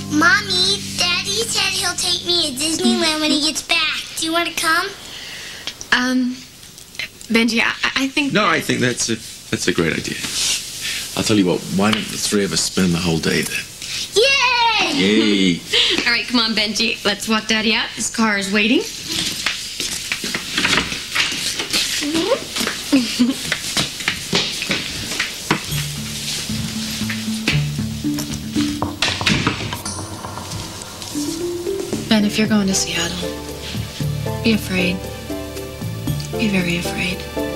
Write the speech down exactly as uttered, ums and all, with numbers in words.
Mommy, Daddy said he'll take me to Disneyland when he gets back. Do you want to come? Um, Benji, I, I think... No, I think that's a, that's a great idea. I'll tell you what, why don't the three of us spend the whole day there? Yay! Yay! All right, come on, Benji. Let's walk Daddy out. His car is waiting. Ben, if you're going to Seattle, be afraid. Be very afraid.